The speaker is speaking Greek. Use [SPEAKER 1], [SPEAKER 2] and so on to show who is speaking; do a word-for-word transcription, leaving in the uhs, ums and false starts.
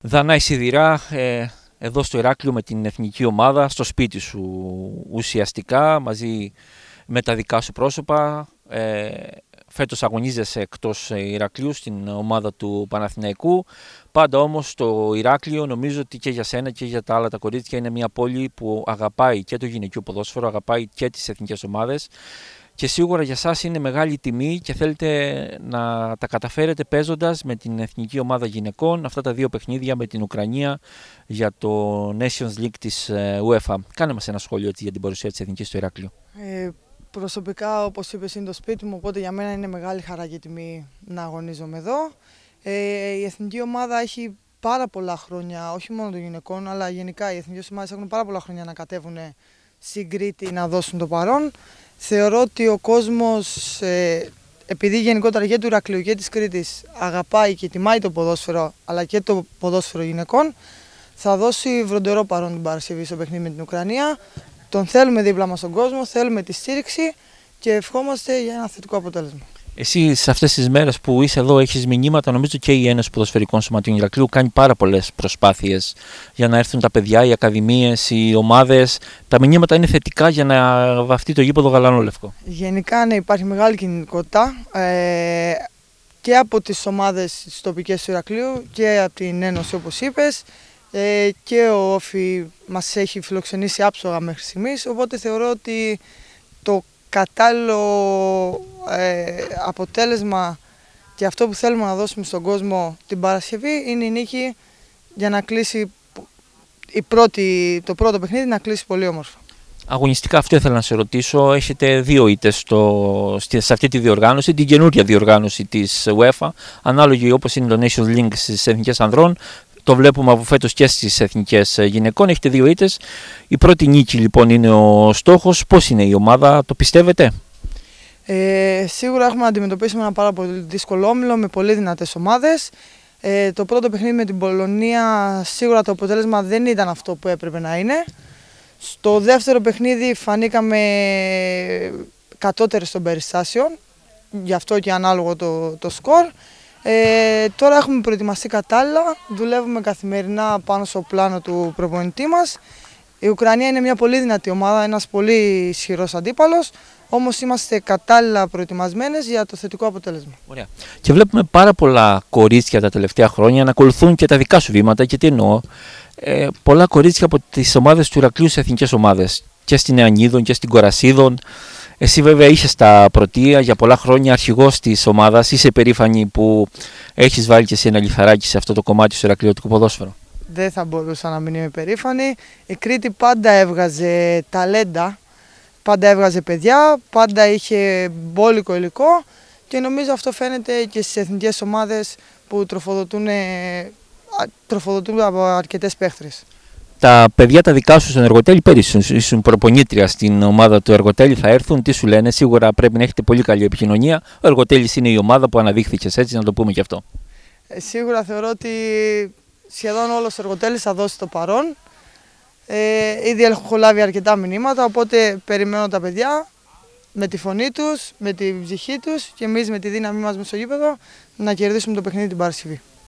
[SPEAKER 1] Δανάη Σιδηρά, ε, εδώ στο Ηράκλειο με την εθνική ομάδα, στο σπίτι σου ουσιαστικά, μαζί με τα δικά σου πρόσωπα. Ε, φέτος αγωνίζεσαι εκτός Ηρακλείου στην ομάδα του Παναθηναϊκού. Πάντα όμως το Ηράκλειο, νομίζω ότι και για σένα και για τα άλλα τα κορίτσια, είναι μια πόλη που αγαπάει και το γυναικείο ποδόσφαιρο, αγαπάει και τις εθνικές ομάδες. Και σίγουρα για σας είναι μεγάλη τιμή και θέλετε να τα καταφέρετε παίζοντας με την εθνική ομάδα γυναικών αυτά τα δύο παιχνίδια με την Ουκρανία για το Nations League της UEFA. Κάνε μας ένα σχόλιο έτσι για την παρουσία της εθνικής στο Ηράκλειο.
[SPEAKER 2] Ε, προσωπικά, όπως είπες, είναι το σπίτι μου, οπότε για μένα είναι μεγάλη χαρά και τιμή να αγωνίζομαι εδώ. Ε, η εθνική ομάδα έχει πάρα πολλά χρόνια, όχι μόνο των γυναικών, αλλά γενικά οι εθνικές ομάδες έχουν πάρα πολλά χρόνια να κατέβουν στην Κρήτη να δώσουν το παρόν. Θεωρώ ότι ο κόσμος, ε, επειδή γενικότερα και του Ηρακλείου και της Κρήτης αγαπάει και τιμάει το ποδόσφαιρο, αλλά και το ποδόσφαιρο γυναικών, θα δώσει βροντερό παρόν την Παρασκευή στο παιχνίδι με την Ουκρανία. Τον θέλουμε δίπλα μας στον κόσμο, θέλουμε τη στήριξη και ευχόμαστε για ένα θετικό αποτέλεσμα.
[SPEAKER 1] Εσύ σε αυτές τις μέρες που είσαι εδώ έχεις μηνύματα, νομίζω και η Ένωση Ποδοσφαιρικών Σωματείων Ηρακλείου κάνει πάρα πολλές προσπάθειες για να έρθουν τα παιδιά, οι ακαδημίες, οι ομάδες. Τα μηνύματα είναι θετικά για να βαφτεί το γήπεδο γαλανόλευκο.
[SPEAKER 2] Γενικά ναι, υπάρχει μεγάλη κινητικότητα ε, και από τις ομάδες τις τοπικές του Ηρακλείου και από την Ένωση, όπως είπες, ε, και ο Όφη μας έχει φιλοξενήσει άψογα μέχρι στιγμής, οπότε θεωρώ ότι το κατάλληλο ε, αποτέλεσμα και αυτό που θέλουμε να δώσουμε στον κόσμο την Παρασκευή είναι η νίκη για να κλείσει η πρώτη, το πρώτο παιχνίδι να κλείσει πολύ όμορφα.
[SPEAKER 1] Αγωνιστικά αυτό ήθελα να σε ρωτήσω. Έχετε δύο ήττες σε αυτή τη διοργάνωση, την καινούρια διοργάνωση της UEFA, ανάλογη όπως είναι το Nations League στις εθνικές ανδρών. Το βλέπουμε από φέτος και στις εθνικές γυναικών. Έχετε δύο ήττες. Η πρώτη νίκη λοιπόν είναι ο στόχος. Πώς είναι η ομάδα, το πιστεύετε?
[SPEAKER 2] Ε, σίγουρα έχουμε να αντιμετωπίσουμε ένα πάρα πολύ δύσκολο όμιλο με πολύ δυνατές ομάδες. Ε, το πρώτο παιχνίδι με την Πολωνία, σίγουρα το αποτέλεσμα δεν ήταν αυτό που έπρεπε να είναι. Στο δεύτερο παιχνίδι φανήκαμε κατώτεροι των περιστάσεων, γι' αυτό και ανάλογο το, το σκορ. Ε, τώρα έχουμε προετοιμαστεί κατάλληλα, δουλεύουμε καθημερινά πάνω στο πλάνο του προπονητή μας. Η Ουκρανία είναι μια πολύ δυνατή ομάδα, ένας πολύ ισχυρός αντίπαλος, όμως είμαστε κατάλληλα προετοιμασμένες για το θετικό αποτέλεσμα.
[SPEAKER 1] Ωραία. Και βλέπουμε πάρα πολλά κορίτσια τα τελευταία χρόνια να ακολουθούν και τα δικά σου βήματα. Και τι εννοώ, ε, πολλά κορίτσια από τις ομάδες του Ηρακλείου σε εθνικές ομάδες, και στην Νεανίδων και στην Κορασίδων. Εσύ βέβαια είσαι τα πρωτεία για πολλά χρόνια αρχηγός της ομάδας. Είσαι περήφανη που έχεις βάλει και εσύ ένα λιθαράκι σε αυτό το κομμάτι στο ηρακλειωτικό ποδόσφαιρο?
[SPEAKER 2] Δεν θα μπορούσα να μην είμαι περήφανη. Η Κρήτη πάντα έβγαζε ταλέντα, πάντα έβγαζε παιδιά, πάντα είχε μπόλικο υλικό και νομίζω αυτό φαίνεται και στις εθνικές ομάδες που τροφοδοτούν, τροφοδοτούν από αρκετές παίχτρες.
[SPEAKER 1] Τα παιδιά τα δικά σου στον Εργοτέλη, πέρυσι ήσουν προπονήτρια στην ομάδα του Εργοτέλη, θα έρθουν, τι σου λένε? Σίγουρα πρέπει να έχετε πολύ καλή επικοινωνία. Ο Εργοτέλης είναι η ομάδα που αναδείχθηκες, έτσι να το πούμε και αυτό.
[SPEAKER 2] Ε, σίγουρα θεωρώ ότι σχεδόν όλος ο Εργοτέλης θα δώσει το παρόν. Ε, ήδη έχω λάβει αρκετά μηνύματα, οπότε περιμένω τα παιδιά με τη φωνή τους, με την ψυχή τους και εμείς με τη δύναμή μας μες στο γήπεδο να κερδίσουμε το παιχνίδι την Παρασκευή.